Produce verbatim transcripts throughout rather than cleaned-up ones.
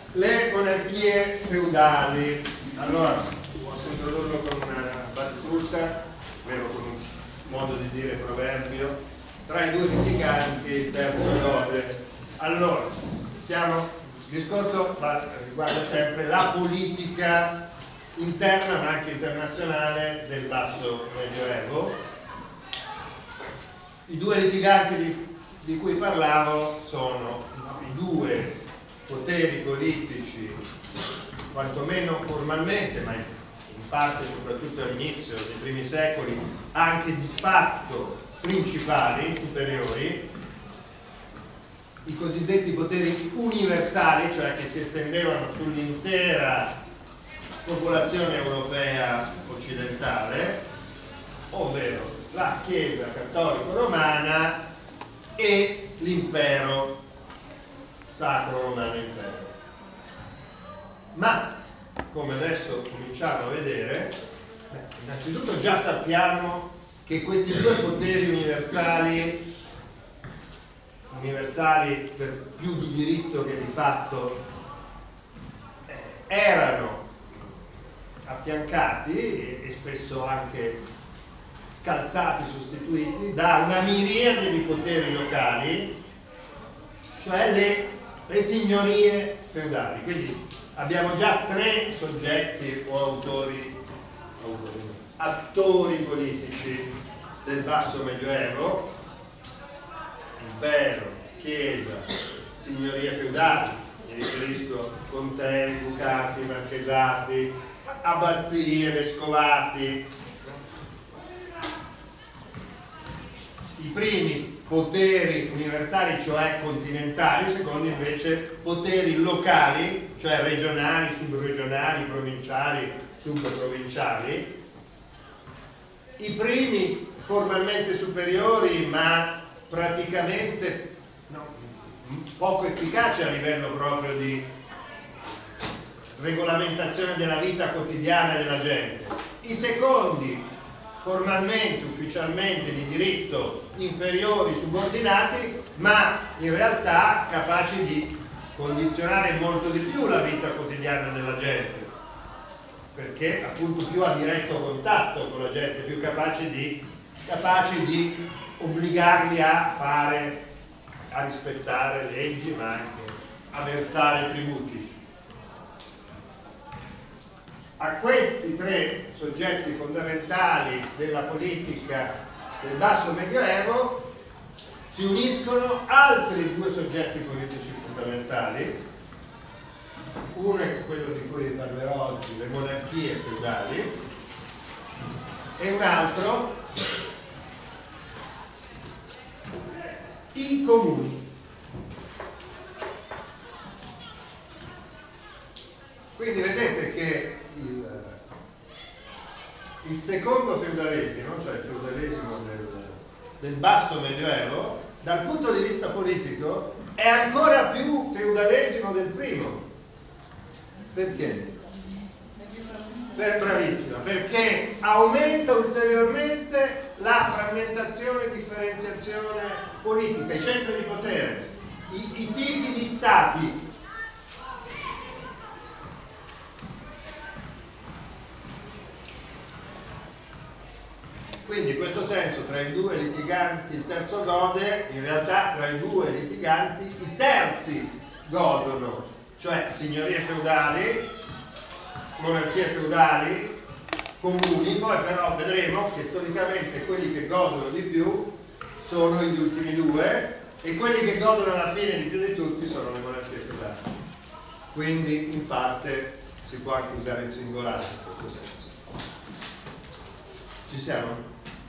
le monarchie feudali. Allora, posso introdurlo con una battuta, ovvero con un modo di dire proverbio: tra i due litiganti il terzo gode. Allora, siamo, il discorso riguarda sempre la politica interna ma anche internazionale del basso medioevo. I due litiganti di, di cui parlavo sono i due poteri politici, quantomeno formalmente, ma in parte soprattutto all'inizio dei primi secoli anche di fatto principali, superiori, i cosiddetti poteri universali, cioè che si estendevano sull'intera popolazione europea occidentale, ovvero la Chiesa cattolico-romana e l'impero sacro romano impero. Ma come adesso cominciamo a vedere, beh, innanzitutto già sappiamo che questi due poteri universali, universali per più di diritto che di fatto, eh, erano affiancati e, e spesso anche scalzati, sostituiti da una miriade di poteri locali, cioè le, le signorie feudali. Quindi abbiamo già tre soggetti o autori, autori attori politici del basso medioevo: impero, chiesa, signorie feudali, mi riferisco contei, ducati, marchesati, abbazie, vescovati. I primi poteri universali, cioè continentali, i secondi invece poteri locali, cioè regionali, subregionali, provinciali, subprovinciali. I primi formalmente superiori, ma praticamente no, poco efficaci a livello proprio di regolamentazione della vita quotidiana della gente. I secondi formalmente, ufficialmente di diritto inferiori, subordinati, ma in realtà capaci di condizionare molto di più la vita quotidiana della gente, perché appunto più a diretto contatto con la gente, più capaci di, capaci di obbligarli a fare, a rispettare leggi, ma anche a versare tributi. A questi tre soggetti fondamentali della politica del basso medioevo si uniscono altri due soggetti politici fondamentali. Uno è quello di cui parlerò oggi, le monarchie feudali, e un altro i comuni. Quindi vedete che il, il secondo feudalesimo, cioè il feudalesimo del, del basso medioevo, dal punto di vista politico è ancora più feudalesimo del primo. Perché? Per, bravissima, perché aumenta ulteriormente la frammentazione e differenziazione politica, i centri di potere, i, i tipi di stati. Quindi in questo senso tra i due litiganti il terzo gode, in realtà tra i due litiganti i terzi godono, cioè signorie feudali, monarchie feudali, comuni. Poi però vedremo che storicamente quelli che godono di più sono gli ultimi due e quelli che godono alla fine di più di tutti sono le monarchie feudali. Quindi in parte si può anche usare il singolare in questo senso. Ci siamo?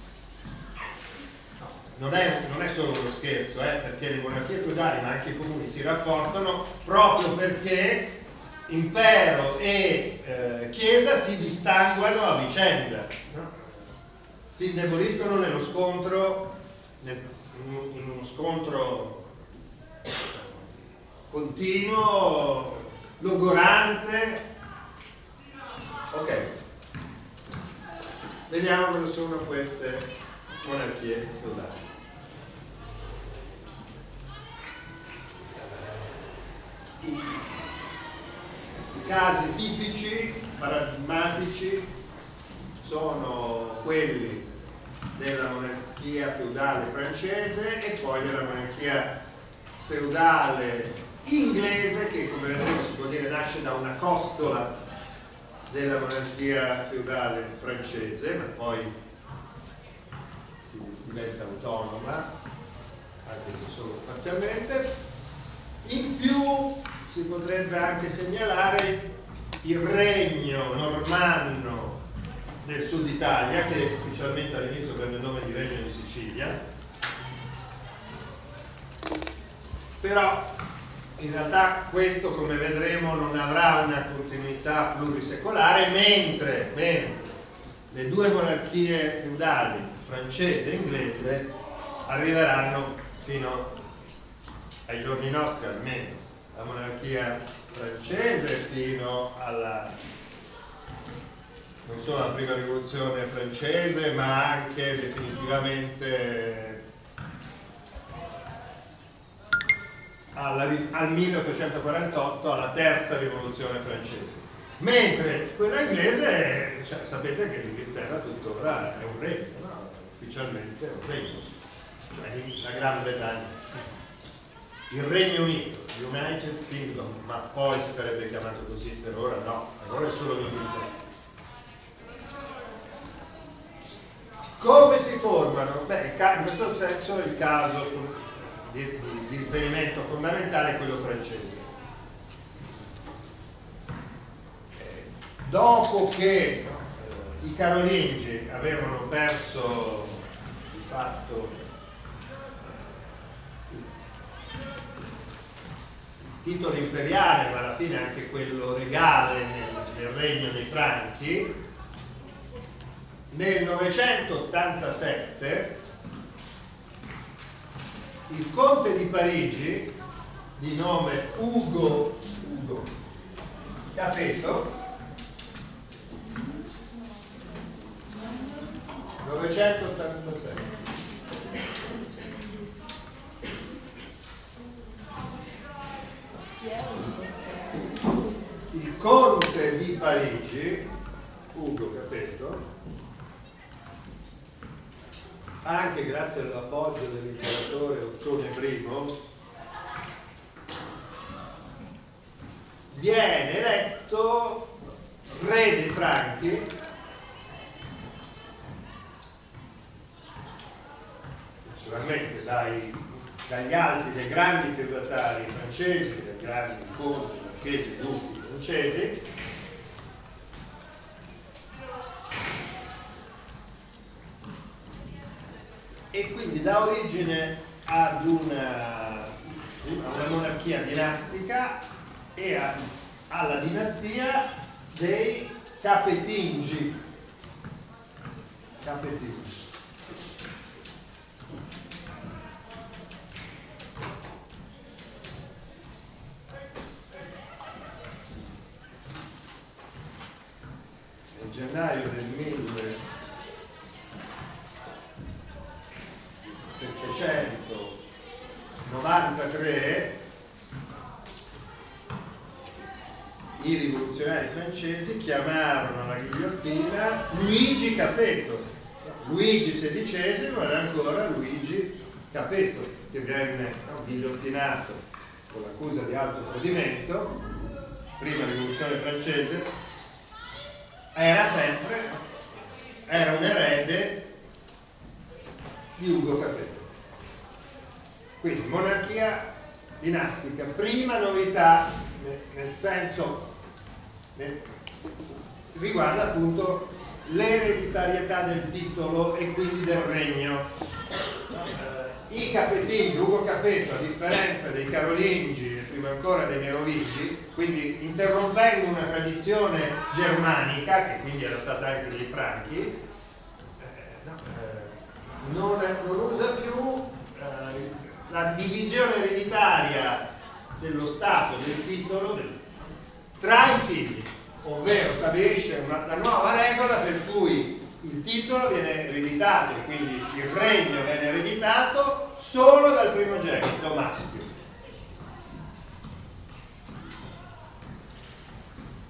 Non è, non è solo uno scherzo, eh, perché le monarchie feudali ma anche i comuni si rafforzano proprio perché impero e eh, chiesa si dissanguano a vicenda, no? Si indeboliscono nello scontro, nel, in uno scontro continuo, logorante. Ok, vediamo cosa sono queste monarchie feudali. casi tipici, paradigmatici, sono quelli della monarchia feudale francese e poi della monarchia feudale inglese, che come vedremo si può dire nasce da una costola della monarchia feudale francese, ma poi si diventa autonoma, anche se solo parzialmente. In più si potrebbe anche segnalare il regno normanno del sud Italia, che ufficialmente all'inizio prende il nome di Regno di Sicilia, però in realtà questo, come vedremo, non avrà una continuità plurisecolare, mentre, mentre le due monarchie feudali, francese e inglese, arriveranno fino ai giorni nostri, almeno la monarchia francese fino alla, non solo alla prima rivoluzione francese, ma anche definitivamente alla, al milleottocentoquarantotto, alla terza rivoluzione francese. Mentre quella inglese, cioè, sapete che l'Inghilterra tuttora è un regno, no? Ufficialmente è un regno, cioè la Gran Bretagna. Il Regno Unito, United Kingdom, ma poi si sarebbe chiamato così, per ora no, per ora è solo l'Inghilterra. Come si formano? Beh, in questo senso il caso di, di, di riferimento fondamentale è quello francese. Dopo che eh, i Carolingi avevano perso di fatto titolo imperiale, ma alla fine anche quello regale nel, nel regno dei Franchi, nel novecentottantasette il conte di Parigi, di nome Ugo, Ugo Capeto, novecentottantasette, il conte di Parigi, Ugo Capeto, anche grazie all'appoggio dell'imperatore Ottone primo, viene eletto re dei Franchi naturalmente dai, dagli altri, dai grandi feudatari francesi, dai grandi conti, marchesi, duchi francesi, e quindi dà origine ad una, una monarchia dinastica e a, alla dinastia dei Capetingi. Capetingi. Nel gennaio del millesettecentonovantatré i rivoluzionari francesi chiamarono alla ghigliottina Luigi Capeto. Luigi sedicesimo era ancora Luigi Capeto, che venne no, ghigliottinato con l'accusa di alto tradimento, prima rivoluzione francese. Era sempre, era un erede di Ugo Capeto. Quindi monarchia dinastica, prima novità nel senso nel, riguarda appunto l'ereditarietà del titolo e quindi del regno. I Capetingi, Ugo Capeto, a differenza dei Carolingi e prima ancora dei Merovingi, quindi interrompendo una tradizione germanica, che quindi era stata anche dei Franchi, eh, no, eh, non, non usa più eh, la divisione ereditaria dello Stato, del titolo, del, tra i figli, ovvero stabilisce una, la nuova regola per cui il titolo viene ereditato e quindi il regno viene ereditato solo dal primogenito maschio.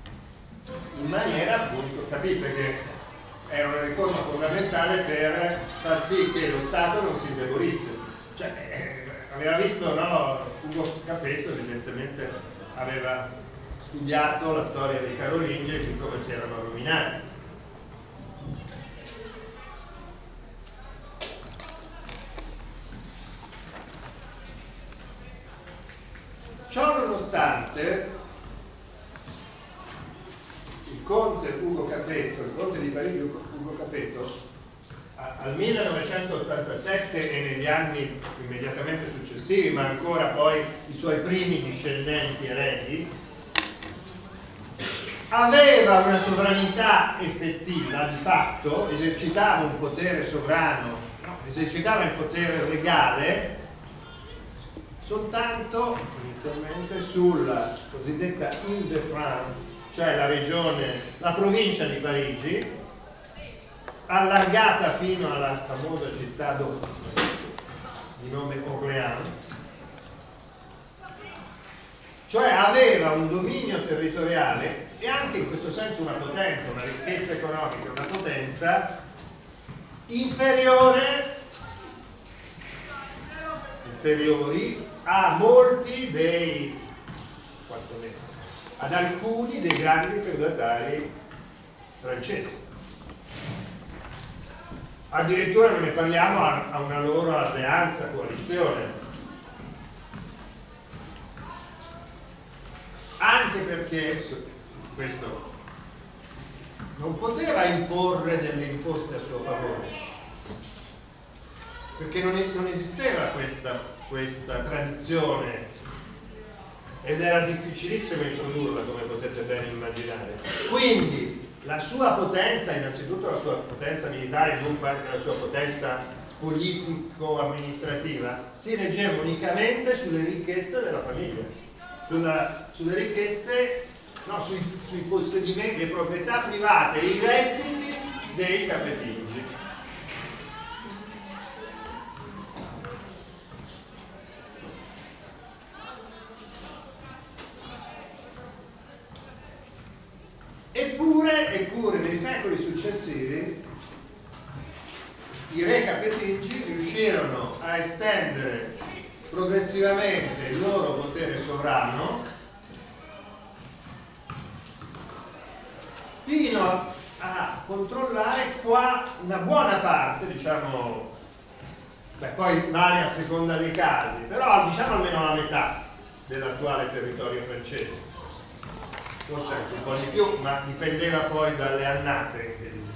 in maniera, appunto, capite che era una riforma fondamentale per far sì che lo Stato non si indebolisse. Cioè, eh, aveva visto, no, Ugo Capetto evidentemente aveva studiato la storia dei Carolingi e di come si erano rovinati. Ciò nonostante, il conte Ugo Capetto, il conte di Parigi Ugo Capetto, al millenovecentottantasette e negli anni immediatamente successivi, ma ancora poi i suoi primi discendenti eredi, aveva una sovranità effettiva, di fatto, esercitava un potere sovrano, no, esercitava il potere legale soltanto inizialmente sulla cosiddetta Ile-de-France, cioè la regione, la provincia di Parigi, allargata fino alla famosa città di nome Orléans, cioè aveva un dominio territoriale e anche in questo senso una potenza, una ricchezza economica, una potenza inferiore, inferiori a molti dei, quantomeno, ad alcuni dei grandi feudatari francesi. Addirittura non ne parliamo a una loro alleanza, coalizione. Anche perché questo non poteva imporre delle imposte a suo favore, perché non, non esisteva questa, questa tradizione ed era difficilissimo introdurla, come potete ben immaginare. Quindi la sua potenza, innanzitutto la sua potenza militare e dunque anche la sua potenza politico-amministrativa, si reggeva unicamente sulle ricchezze della famiglia, sulla, sulle ricchezze, no, sui, sui possedimenti, le proprietà private e i redditi dei capetingi. Eppure, eppure nei secoli successivi i re capetingi riuscirono a estendere progressivamente il loro potere sovrano fino a controllare qua una buona parte, diciamo, beh, poi varia a seconda dei casi, però diciamo almeno la metà dell'attuale territorio francese. Forse anche un po' di più, ma dipendeva poi dalle annate,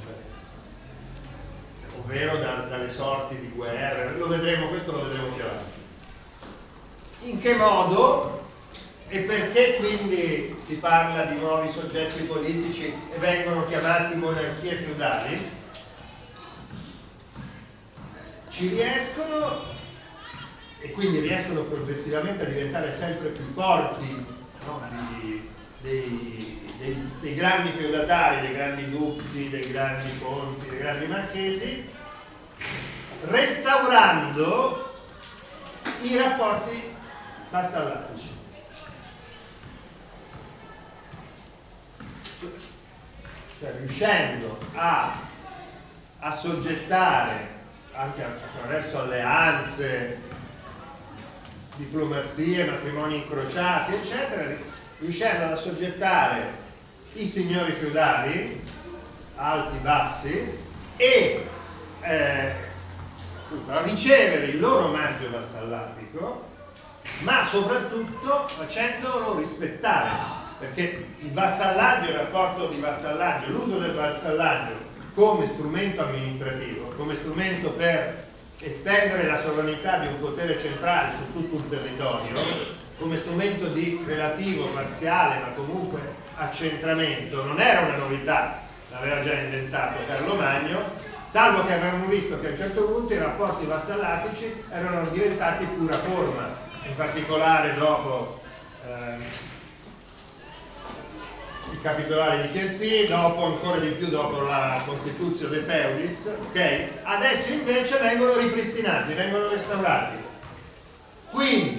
ovvero da, dalle sorti di guerra. Lo vedremo, questo lo vedremo più avanti. In che modo e perché quindi si parla di nuovi soggetti politici e vengono chiamati monarchie feudali? Ci riescono, e quindi riescono progressivamente a diventare sempre più forti, no, di, Dei, dei, dei grandi feudatari, dei grandi duchi, dei grandi conti, dei grandi marchesi, restaurando i rapporti vassallatici. Cioè riuscendo a assoggettare anche attraverso alleanze, diplomazie, matrimoni incrociati, eccetera, riuscendo ad assoggettare i signori feudali, alti, bassi, e eh, a ricevere il loro omaggio vassallatico, ma soprattutto facendolo rispettare, perché il vassallaggio, il rapporto di vassallaggio, l'uso del vassallaggio come strumento amministrativo, come strumento per estendere la sovranità di un potere centrale su tutto un territorio, come strumento di relativo, parziale, ma comunque accentramento, non era una novità, l'aveva già inventato Carlo Magno, salvo che avevamo visto che a un certo punto i rapporti vassallatici erano diventati pura forma, in particolare dopo eh, i capitolari di Quercy, dopo ancora di più dopo la Constituzio de Feudis, ok? Adesso invece vengono ripristinati, vengono restaurati. Quindi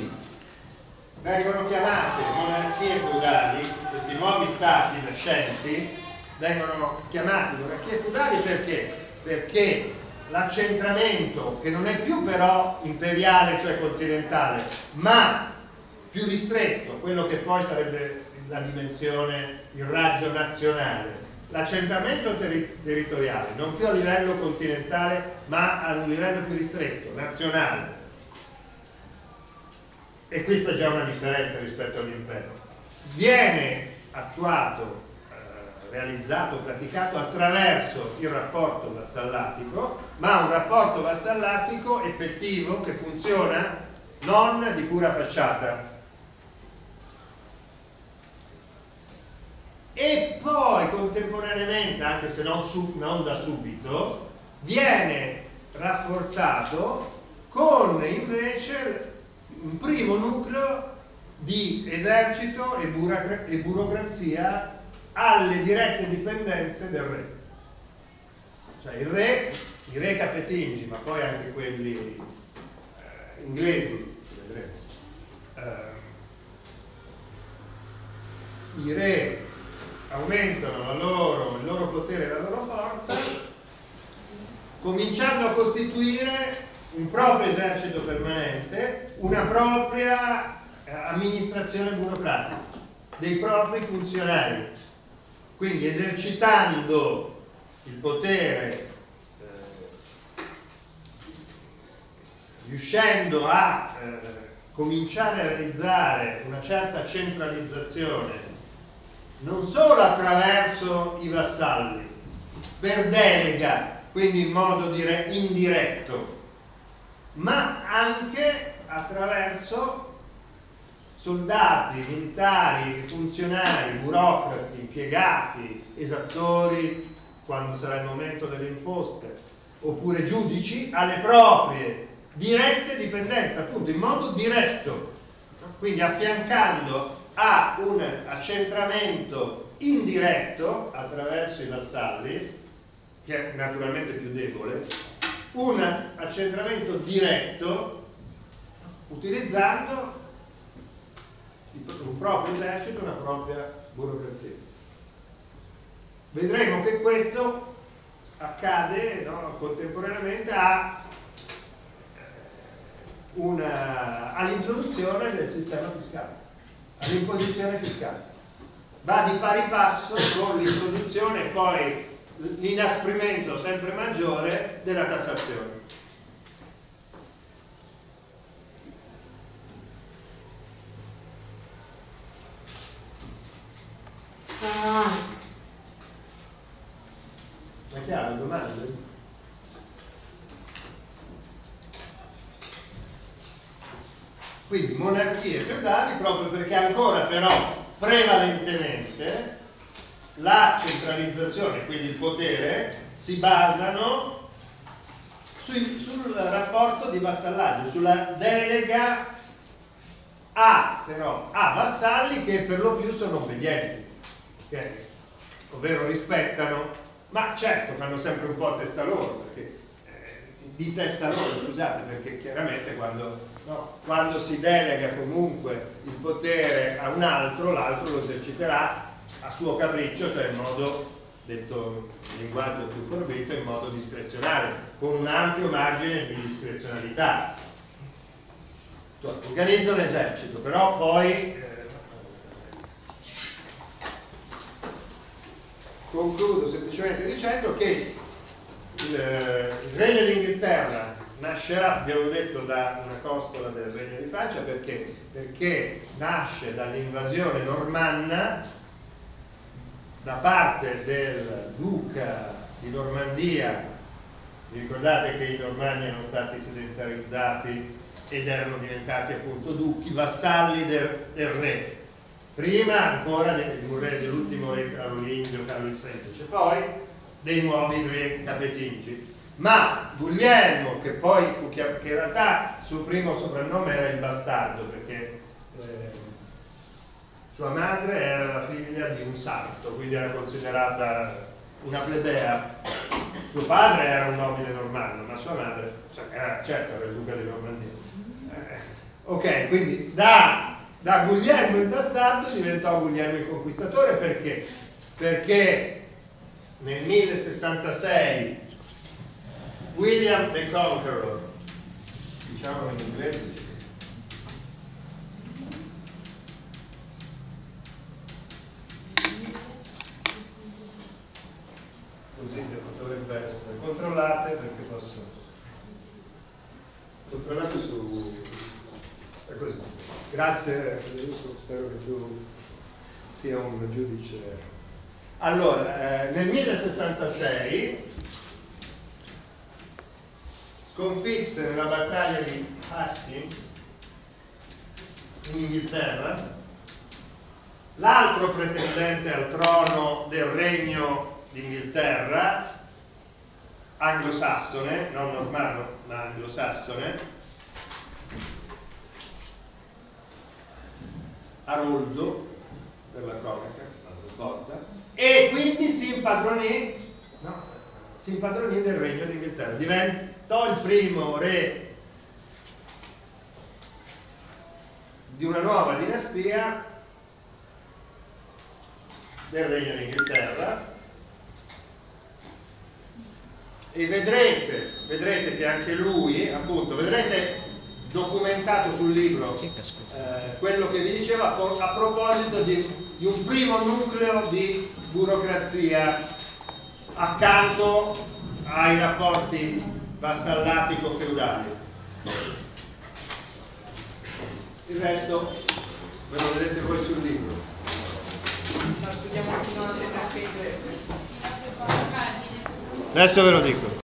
vengono chiamate monarchie feudali, questi nuovi stati nascenti, vengono chiamati monarchie feudali perché? Perché l'accentramento, che non è più però imperiale, cioè continentale, ma più ristretto, quello che poi sarebbe la dimensione, il raggio nazionale, l'accentramento terri territoriale, non più a livello continentale, ma a un livello più ristretto, nazionale. E questa è già una differenza rispetto all'impero. Viene attuato, eh, realizzato, praticato attraverso il rapporto vassallatico, ma un rapporto vassallatico effettivo che funziona, non di pura facciata. E poi contemporaneamente, anche se non, su, non da subito, viene rafforzato con invece un primo nucleo di esercito e, e burocrazia alle dirette dipendenze del re. Cioè il re, i re capetingi, ma poi anche quelli eh, inglesi, vedremo, eh, i re aumentano la loro, il loro potere e la loro forza, cominciando a costituire un proprio esercito permanente, una propria amministrazione burocratica, dei propri funzionari, quindi esercitando il potere, eh, riuscendo a eh, cominciare a realizzare una certa centralizzazione non solo attraverso i vassalli, per delega, quindi in modo dire indiretto, ma anche attraverso soldati, militari, funzionari, burocrati, impiegati, esattori, quando sarà il momento delle imposte, oppure giudici, alle proprie dirette dipendenze, appunto in modo diretto, quindi affiancando a un accentramento indiretto attraverso i vassalli, che è naturalmente più debole, un accentramento diretto utilizzando un proprio esercito, una propria burocrazia. Vedremo che questo accade, no, contemporaneamente all'introduzione del sistema fiscale, all'imposizione fiscale. Va di pari passo con l'introduzione e poi l'inasprimento sempre maggiore della tassazione. È chiaro? Domande? Quindi monarchie feudali, proprio perché ancora però prevalentemente la centralizzazione, quindi il potere, si basano sui, sul rapporto di vassallaggio, sulla delega a, però, a vassalli che per lo più sono obbedienti, okay? Ovvero rispettano, ma certo fanno sempre un po' testa loro, perché, eh, di testa loro, scusate, perché chiaramente quando, no, quando si delega comunque il potere a un altro, l'altro lo eserciterà a suo capriccio, cioè in modo, detto in linguaggio più forbito, in modo discrezionale, con un ampio margine di discrezionalità. Organizza un esercito, però poi eh, concludo semplicemente dicendo che il, il Regno d'Inghilterra nascerà, abbiamo detto, da una costola del Regno di Francia, perché, perché nasce dall'invasione normanna da parte del duca di Normandia. Vi ricordate che i normanni erano stati sedentarizzati ed erano diventati appunto duchi, vassalli del, del re, prima ancora de, di un re, dell'ultimo re carolingio, Carlo il Semplice, poi dei nuovi re capetingi. Ma Guglielmo, che poi fu che in realtà il suo primo soprannome era il bastardo, perché eh, sua madre era la figlia di un sarto, quindi era considerata una plebea. Suo padre era un nobile normanno, ma sua madre, cioè, era, certo, era il duca di Normandia. Eh, ok, quindi da, da Guglielmo il bastardo diventò Guglielmo il conquistatore, perché? Perché nel mille William the Conqueror, diciamo in inglese, così dovrebbe essere, controllate perché posso, controllate su, è così. Grazie Federico, spero che tu sia un giudice. Allora, eh, nel mille sconfisse nella battaglia di Hastings in Inghilterra l'altro pretendente al trono del regno d'Inghilterra, anglosassone, non normanno ma anglosassone, Aroldo per la cronaca, volta, e quindi si impadronì, no, si impadronì del regno d'Inghilterra, diventò il primo re di una nuova dinastia del regno d'Inghilterra. E vedrete, vedrete che anche lui, appunto, vedrete documentato sul libro eh, quello che vi diceva a proposito di, di un primo nucleo di burocrazia accanto ai rapporti vassallatico-feudali. Il resto ve lo vedete voi sul libro. Studiamo fino alle Adesso ve lo dico.